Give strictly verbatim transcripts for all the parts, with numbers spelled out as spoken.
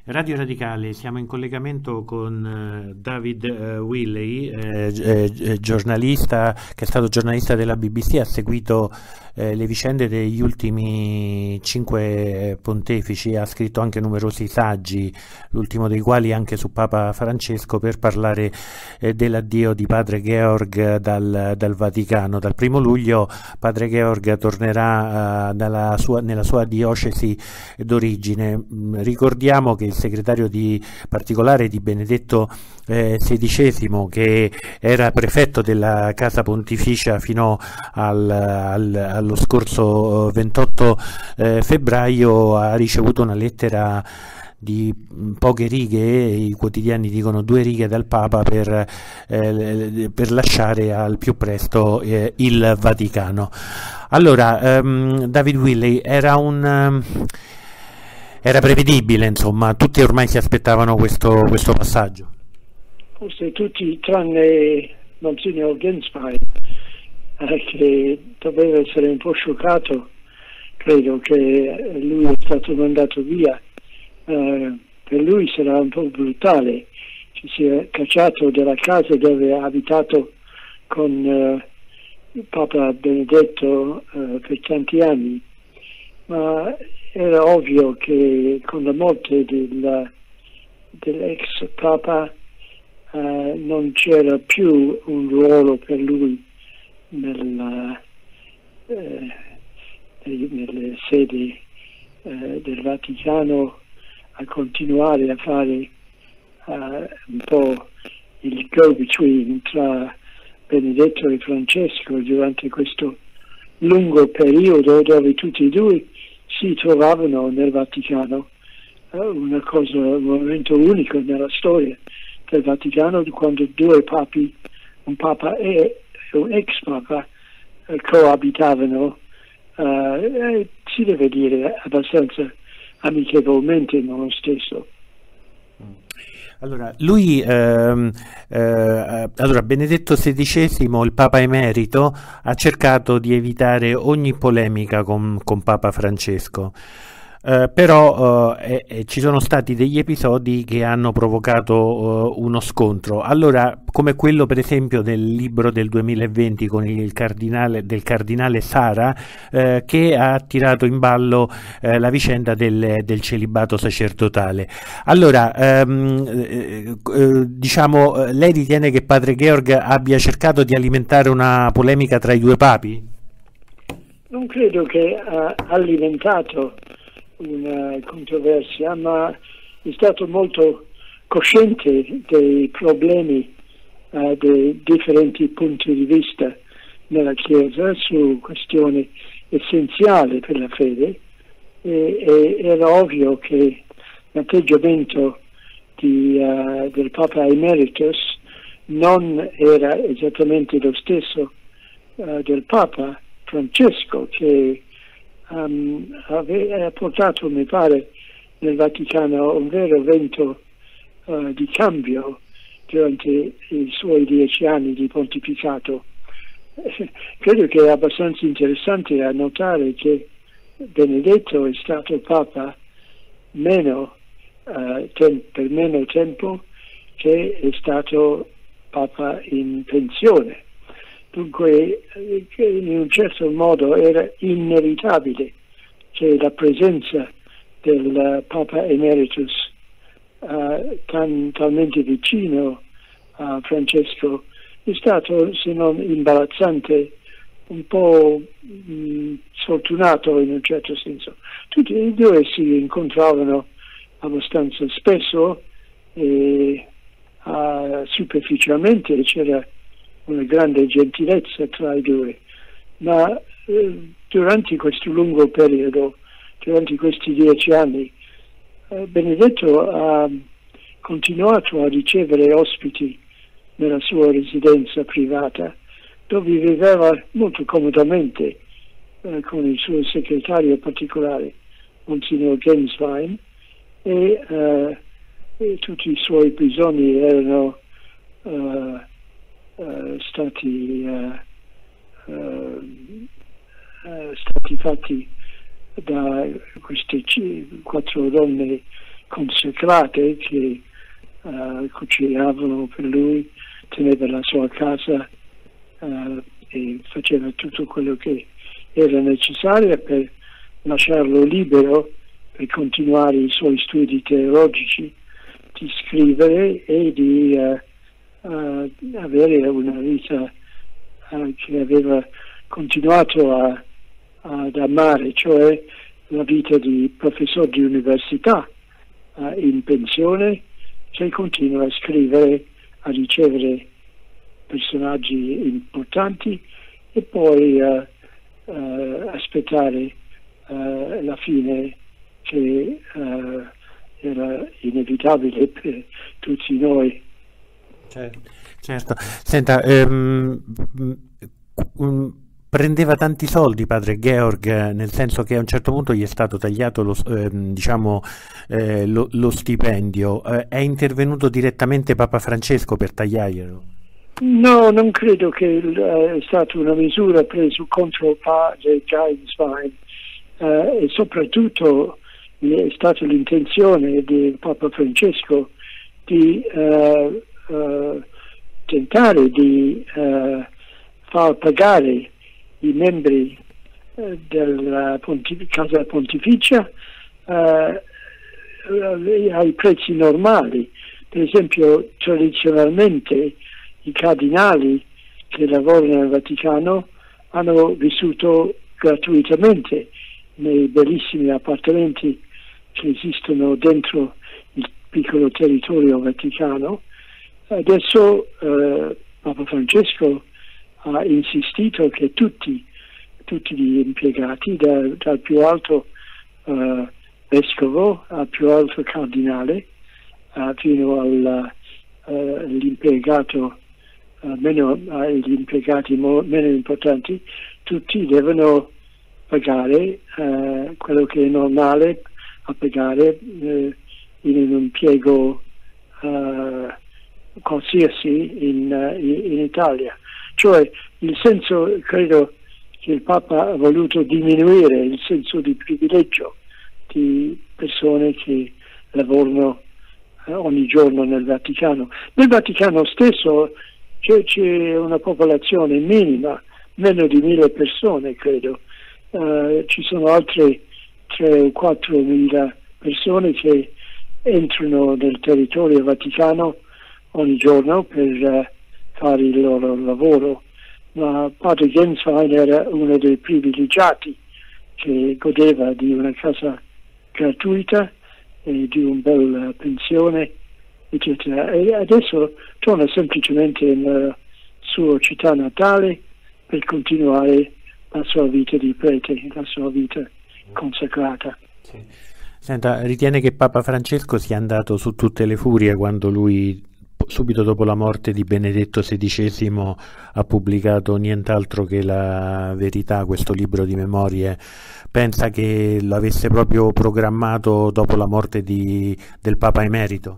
Radio Radicale, siamo in collegamento con eh, David eh, Willey, eh, eh, giornalista che è stato giornalista della B B C, ha seguito eh, le vicende degli ultimi cinque pontefici, ha scritto anche numerosi saggi, l'ultimo dei quali anche su Papa Francesco, per parlare eh, dell'addio di padre Georg dal, dal Vaticano. Dal primo luglio padre Georg tornerà eh, dalla sua, nella sua diocesi d'origine. Ricordiamo che il segretario di particolare di Benedetto eh, sedicesimo, che era prefetto della Casa Pontificia fino al, al, allo scorso ventotto eh, febbraio, ha ricevuto una lettera di poche righe, i quotidiani dicono due righe, dal Papa per, eh, per lasciare al più presto eh, il Vaticano. Allora, ehm, David Willey, era un... Era prevedibile, insomma, tutti ormai si aspettavano questo, questo passaggio. Forse tutti, tranne Monsignor Genswein, eh, che doveva essere un po' scioccato. Credo che lui è stato mandato via. Eh, per lui sarà un po' brutale, ci si è cacciato dalla casa dove ha abitato con eh, il Papa Benedetto eh, per tanti anni, ma era ovvio che con la morte del, dell'ex Papa eh, non c'era più un ruolo per lui nella, eh, nelle sedi eh, del Vaticano, a continuare a fare eh, un po' il go-between tra Benedetto e Francesco durante questo lungo periodo dove tutti e due si trovavano nel Vaticano. Una cosa, un momento unico nella storia del Vaticano, quando due papi, un papa e un ex papa, eh, coabitavano, eh, si deve dire abbastanza amichevolmente, non lo stesso. Allora, lui, ehm, eh, allora, Benedetto sedicesimo, il Papa emerito, ha cercato di evitare ogni polemica con, con Papa Francesco. Uh, però uh, eh, eh, ci sono stati degli episodi che hanno provocato uh, uno scontro. Allora, come quello per esempio del libro del duemilaventi con il cardinale, del cardinale Sara, uh, che ha tirato in ballo uh, la vicenda del, del celibato sacerdotale. Allora, um, eh, eh, diciamo, lei ritiene che padre Georg abbia cercato di alimentare una polemica tra i due papi? Non credo che ha alimentato una controversia, ma è stato molto cosciente dei problemi, uh, dei differenti punti di vista nella Chiesa su questioni essenziali per la fede, e, e era ovvio che l'atteggiamento di, uh, del Papa Emeritus non era esattamente lo stesso uh, del Papa Francesco, che Um, ha portato, mi pare, nel Vaticano un vero vento uh, di cambio durante i suoi dieci anni di pontificato. Eh, credo che è abbastanza interessante a notare che Benedetto è stato Papa meno, uh, tem- per meno tempo che è stato Papa in pensione. Dunque, in un certo modo era inevitabile che la presenza del Papa Emeritus uh, tan, talmente vicino a Francesco è stato, se non imbarazzante, un po' mh, sfortunato in un certo senso. Tutti e due si incontravano abbastanza spesso e uh, superficialmente c'era una grande gentilezza tra i due, ma eh, durante questo lungo periodo, durante questi dieci anni, eh, Benedetto ha continuato a ricevere ospiti nella sua residenza privata, dove viveva molto comodamente eh, con il suo segretario particolare, Monsignor Genswein, e, eh, e tutti i suoi bisogni erano eh, Uh, stati, uh, uh, uh, stati fatti da queste c- quattro donne consacrate che uh, cucinavano per lui, teneva la sua casa uh, e faceva tutto quello che era necessario per lasciarlo libero per continuare i suoi studi teologici, di scrivere e di uh, uh, avere una vita uh, che aveva continuato a, ad amare, cioè la vita di professore di università uh, in pensione, che continua a scrivere, a ricevere personaggi importanti e poi uh, uh, aspettare uh, la fine che uh, era inevitabile per tutti noi. Certo, certo. Senta, ehm, um, prendeva tanti soldi padre Georg, nel senso che a un certo punto gli è stato tagliato lo, ehm, diciamo, eh, lo, lo stipendio. Eh, è intervenuto direttamente Papa Francesco per tagliarglielo? No, non credo che uh, è stata una misura presa contro il padre Gainswein, uh, e soprattutto è stata l'intenzione del Papa Francesco di uh, uh, tentare di uh, far pagare i membri uh, della pontif- Casa Pontificia uh, ai prezzi normali. Per esempio, tradizionalmente i cardinali che lavorano nel Vaticano hanno vissuto gratuitamente nei bellissimi appartamenti che esistono dentro il piccolo territorio vaticano. Adesso eh, Papa Francesco ha insistito che tutti, tutti gli impiegati, da, dal più alto eh, vescovo al più alto cardinale, eh, fino all'impiegato eh, meno, agli impiegati mo, meno importanti, tutti devono pagare eh, quello che è normale a pagare eh, in un impiego eh, qualsiasi in, in, in Italia. Cioè il senso, credo che il Papa ha voluto diminuire il senso di privilegio di persone che lavorano eh, ogni giorno nel Vaticano. Nel Vaticano stesso c'è, c'è una popolazione minima, meno di mille persone credo. Uh, ci sono altre tre o quattro mila persone che entrano nel territorio vaticano ogni giorno per uh, fare il loro lavoro, ma padre Genswein era uno dei privilegiati che godeva di una casa gratuita e di un bel pensione, eccetera. E adesso torna semplicemente nella sua città natale per continuare la sua vita di prete, la sua vita consacrata. Sì. Senta, ritiene che Papa Francesco sia andato su tutte le furie quando lui, subito dopo la morte di Benedetto sedicesimo, ha pubblicato nient'altro che La Verità, questo libro di memorie? Pensa che lo avesse proprio programmato dopo la morte di, del Papa emerito?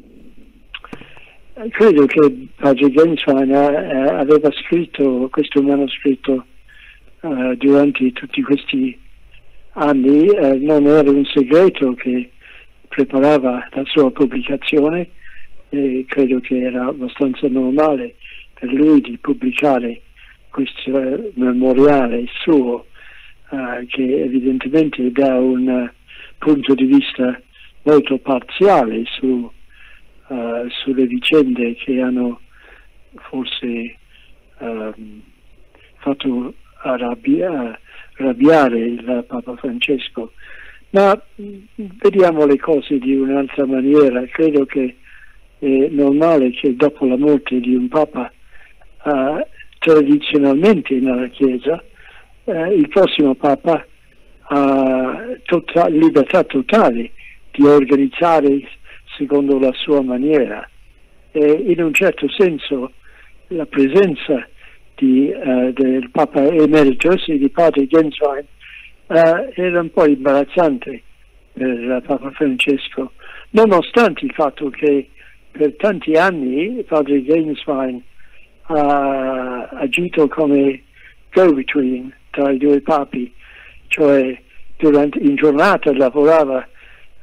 Credo che padre Genswein aveva scritto questo manoscritto Uh, durante tutti questi anni, uh, non era un segreto che preparava la sua pubblicazione e credo che era abbastanza normale per lui di pubblicare questo memoriale suo uh, che evidentemente dà un uh, punto di vista molto parziale su, uh, sulle vicende che hanno forse um, fatto arrabbia, arrabbiare il Papa Francesco, ma vediamo le cose di un'altra maniera. Credo che è normale che dopo la morte di un Papa uh, tradizionalmente nella Chiesa uh, il prossimo Papa ha tota- libertà totale di organizzare secondo la sua maniera, e in un certo senso la presenza Di, uh, del Papa Emeritus e di padre Genswein uh, era un po' imbarazzante per uh, Papa Francesco, nonostante il fatto che per tanti anni padre Genswein ha agito come go-between tra i due papi, cioè durante, in giornata lavorava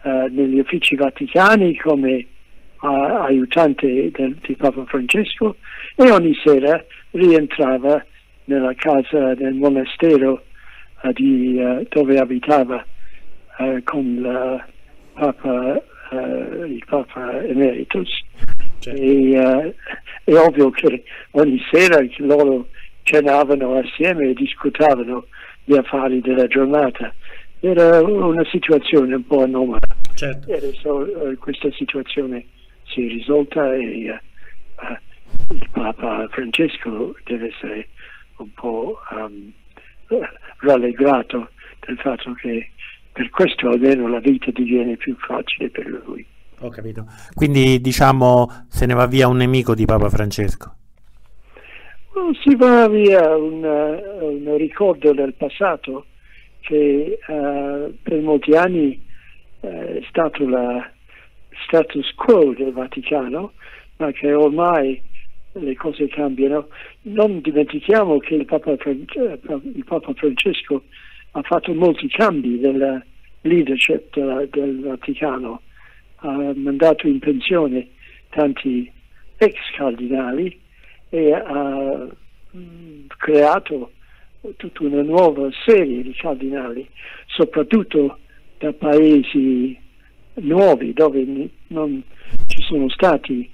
uh, negli uffici vaticani come uh, aiutante del, di Papa Francesco, e ogni sera rientrava nella casa del monastero uh, di, uh, dove abitava uh, con il Papa, uh, il Papa Emeritus. Certo. E, uh, è ovvio che ogni sera loro cenavano assieme e discutavano gli affari della giornata. Era una situazione un po' anomala. Certo. E adesso uh, questa situazione si è risolta e uh, uh, il Papa Francesco deve essere un po' um, rallegrato del fatto che per questo almeno la vita diviene più facile per lui. Ho capito. Quindi diciamo se ne va via un nemico di Papa Francesco? Well, si va via un, un ricordo del passato che uh, per molti anni uh, è stato il status quo del Vaticano, ma che ormai le cose cambiano. Non dimentichiamo che il Papa, il Papa Francesco ha fatto molti cambi nella leadership del, del Vaticano, ha mandato in pensione tanti ex cardinali e ha mh, creato tutta una nuova serie di cardinali, soprattutto da paesi nuovi dove non ci sono stati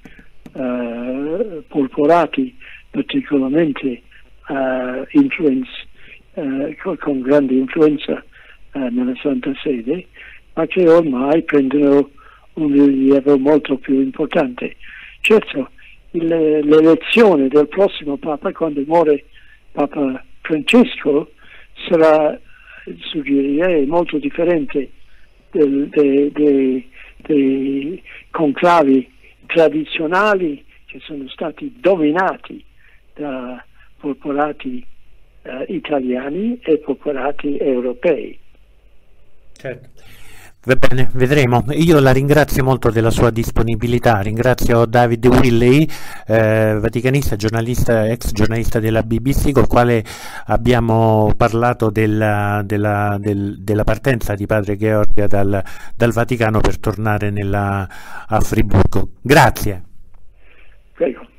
uh, porporati particolarmente uh, influence, uh, con, con grande influenza uh, nella Santa Sede, ma che ormai prendono un rilievo molto più importante. Certo, il, l'elezione del prossimo Papa, quando muore Papa Francesco, sarà, suggerirei, molto differente del, dei, dei, dei conclavi tradizionali che sono stati dominati da poporati uh, italiani e poporati europei. Certo. Va bene, vedremo. Io la ringrazio molto della sua disponibilità, ringrazio David Willey, eh, vaticanista, giornalista, ex giornalista della B B C, col quale abbiamo parlato della, della, del, della partenza di padre Gheorghe dal, dal Vaticano per tornare nella, a Friburgo. Grazie. Prego.